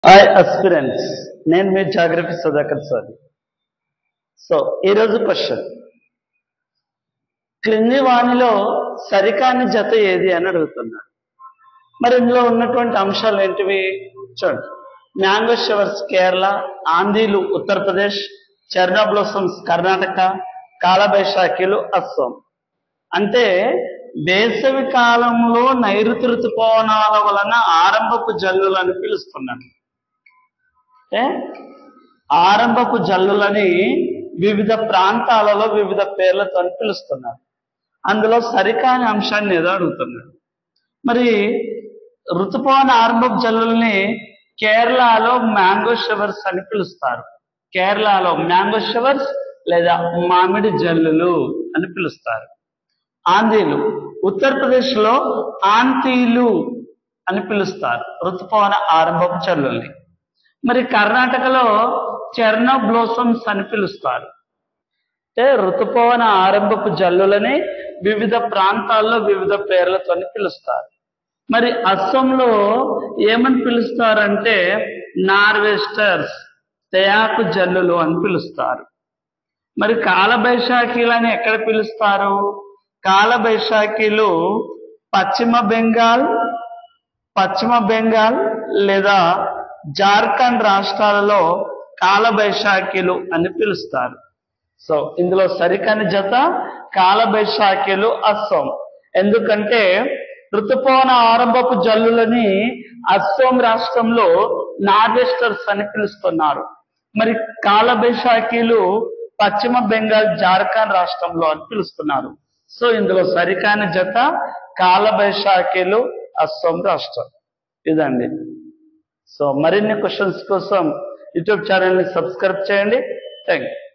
Hi aspirants, నేను మీ geography Sudhakar sir. So ఈరోజు క్వశ్చన్, క్రింది వాణిలో సరికాని జత ఏది అని అడుగుతున్నాడు. మరి ఇందులో ఉన్నటువంటి అంశాలు ఏంటివి చూడండి. మ్యాంగో షవర్స్ కేరళ, ఆంధీలు ఉత్తరప్రదేశ్, చెర్నా బ్లాసమ్స్ కర్ణాటక, కాలబైశాఖీలు అస్సాం. అంటే వేసవి కాలంలో నైరుతి ఋతుపవనాల వలన ఆరంభపు జల్లులని పిలుస్తున్నాడు. అంటే ఆరంభపు జల్లులని వివిధ ప్రాంతాలలో వివిధ పేర్లతో పిలుస్తున్నారు. అందులో సరికాని అంశాన్ని ఏదో అడుగుతున్నాడు. మరి ఋతుపవన ఆరంభపు జల్లుల్ని కేరళలో మ్యాంగో షవర్స్ అని పిలుస్తారు. కేరళలో మ్యాంగో షవర్స్ లేదా మామిడి జల్లులు అని పిలుస్తారు. ఆంధీలు ఉత్తరప్రదేశ్లో ఆంతీలు అని పిలుస్తారు ఋతుపవన ఆరంభపు జల్లుల్ని. మరి కర్ణాటకలో చెర్నా బ్లాసమ్స్ అని పిలుస్తారు. అంటే ఋతుపవన ఆరంభపు జల్లులని వివిధ ప్రాంతాల్లో వివిధ పేర్లతో పిలుస్తారు. మరి అస్సాంలో ఏమని పిలుస్తారంటే నార్వెస్టర్స్, తేయాకు జల్లులు అని పిలుస్తారు. మరి కాలబైశాఖీలని ఎక్కడ పిలుస్తారు? కాలబైశాఖీలు పశ్చిమ బెంగాల్ లేదా జార్ఖండ్ రాష్ట్రాలలో కాలబైశాఖీలు అని పిలుస్తారు. సో ఇందులో సరికాని జత కాలబైశాఖీలు అస్సాం. ఎందుకంటే ఋతుపవన ఆరంభపు జల్లులని అస్సాం రాష్ట్రంలో నార్వెస్టర్స్ అని పిలుస్తున్నారు. మరి కాలబైశాఖీలు పశ్చిమ బెంగాల్ జార్ఖండ్ రాష్ట్రంలో అని పిలుస్తున్నారు. సో ఇందులో సరికాని జత కాలబైశాఖీలు అస్సాం రాష్ట్రం. ఇదండి. సో మరిన్ని క్వశ్చన్స్ కోసం యూట్యూబ్ ఛానల్ని సబ్స్క్రైబ్ చేయండి. Thank you.